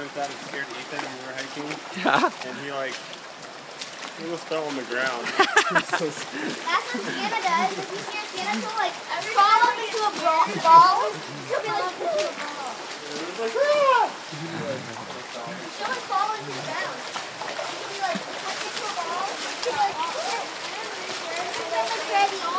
with that and scared Ethan when we were hiking. Yeah. And he like, he almost fell on the ground. That's what Santa does. If you scare Santa, he'll like crawl up into a ball. He'll be like, into a ball. It was like, ah! She'll like fall into the ground. He'll be like, into a ball. He'll be like, oh. He's like ready.